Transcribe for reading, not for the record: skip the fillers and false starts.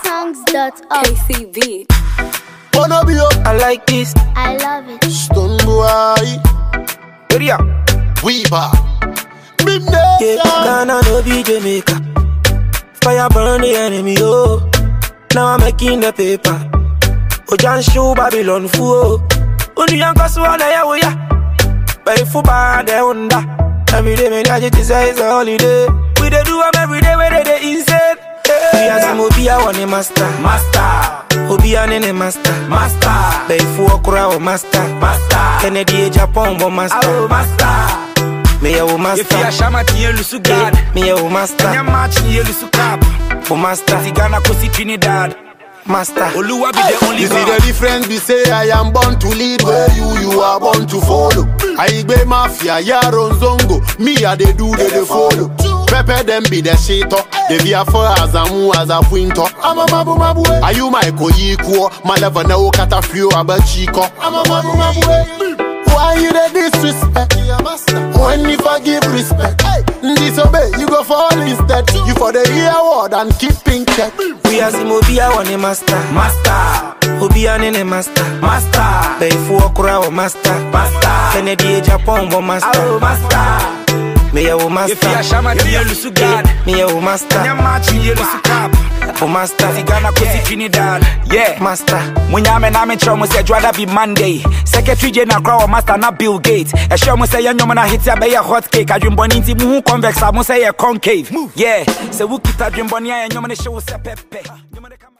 GhanaSongs.org. KCB. Wanna be up? I like this. I love it. Stone boy. Area. Weaver. Yeah, Ghana no be Jamaica. Fire burn the enemy, oh. Now I'm making the paper. Ojan show Babylon fool. Only young Kaswa na ya ya. Pay for bad de onda. Every day me it is a holiday. We dey do 'em every day where they insane. We as a movie I want a master. Obi anene master. Pay for crowd master. Kennedy Japan bo master. Me a master. If you are shamati you lusu God. Me a master. Nya match you lusu cap. For master. Ghana kosi Trinidad. Master. Oluwa be the only You see God. the difference, we say I am born to lead where you are born to follow. I be mafia, yaron zongo, me a they do they follow. Pepe them be the shato, they be a for as a mu as a winter. I'm a mabu. Are you my koyiko? My level no kata few about chico. I'm a mabu. Why you the disrespect? When you forgive respect, disobey, you go fall instead. You for the real word and keep in check. We as him Obi a one master. Obi anene master. Pay for crowd master. Kennedy Japan bo master. Me a master. If you are shamati you lusu God. Me a master. Nya match you lusu cap. For master. Ghana kosi Trinidad. Yeah. Master. Munyame na me chomo say Jwada be Monday. Secretary General Crow Master na Bill Gates. E show mo say nyoma na hit ya be a hot cake. Adwumboni nti mu convex mo say concave. Yeah. Say wu kita adwumboni ya nyoma ne show say pepe.